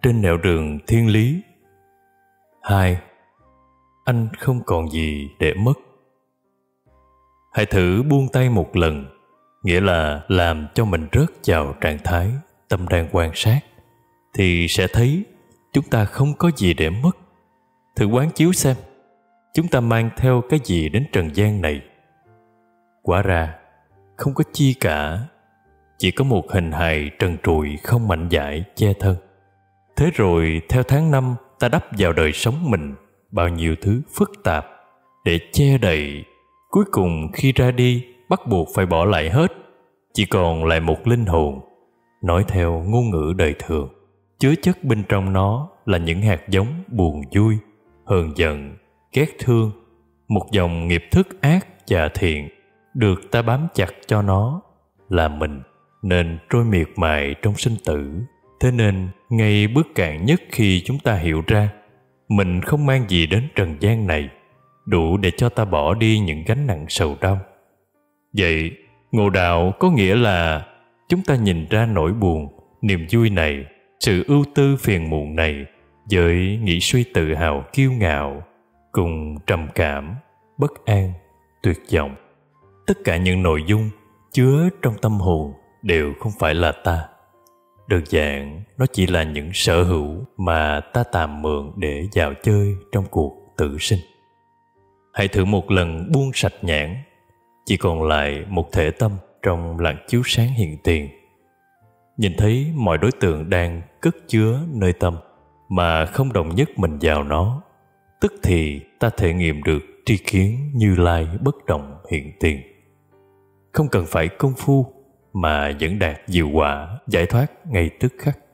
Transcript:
trên nẻo đường thiên lý. 2. Anh không còn gì để mất. Hãy thử buông tay một lần, nghĩa là làm cho mình rớt vào trạng thái tâm đang quan sát, thì sẽ thấy chúng ta không có gì để mất. Thử quán chiếu xem, chúng ta mang theo cái gì đến trần gian này? Quả ra, không có chi cả, chỉ có một hình hài trần trụi không mạnh dạn che thân. Thế rồi theo tháng năm ta đắp vào đời sống mình bao nhiêu thứ phức tạp để che đậy. Cuối cùng khi ra đi bắt buộc phải bỏ lại hết, chỉ còn lại một linh hồn. Nói theo ngôn ngữ đời thường, chứa chất bên trong nó là những hạt giống buồn vui, hờn giận, ghét thương, một dòng nghiệp thức ác và thiện được ta bám chặt cho nó là mình, nên trôi miệt mài trong sinh tử. Thế nên ngay bước cạn nhất khi chúng ta hiểu ra mình không mang gì đến trần gian này, đủ để cho ta bỏ đi những gánh nặng sầu đau. Vậy ngộ đạo có nghĩa là chúng ta nhìn ra nỗi buồn, niềm vui này, sự ưu tư phiền muộn này với nghĩ suy tự hào kiêu ngạo, cùng trầm cảm, bất an, tuyệt vọng. Tất cả những nội dung chứa trong tâm hồn đều không phải là ta. Đơn giản, nó chỉ là những sở hữu mà ta tạm mượn để dạo chơi trong cuộc tự sinh. Hãy thử một lần buông sạch nhãn, chỉ còn lại một thể tâm trong lặng chiếu sáng hiện tiền. Nhìn thấy mọi đối tượng đang cất chứa nơi tâm mà không đồng nhất mình vào nó, tức thì ta thể nghiệm được tri kiến Như Lai bất động hiện tiền. Không cần phải công phu mà vẫn đạt diệu quả giải thoát ngay tức khắc.